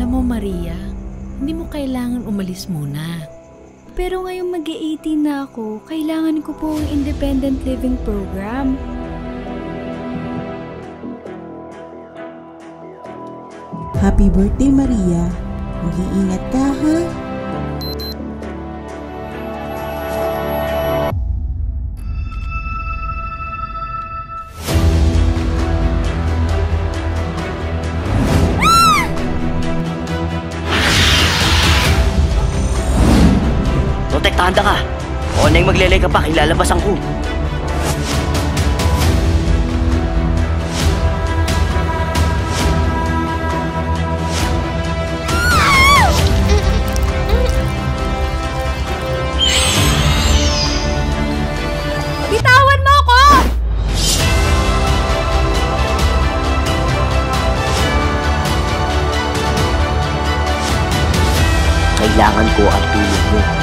Alam mo, Maria, hindi mo kailangan umalis muna. Pero ngayong mag-18 na ako, kailangan ko po ang independent living program. Happy birthday, Maria. Mag-iingat ka, ha? Protektahanda ka. O na yung maglelay ka pa, ilalabasan ko. Bitawan mo ako! Kailangan ko ang tulong mo.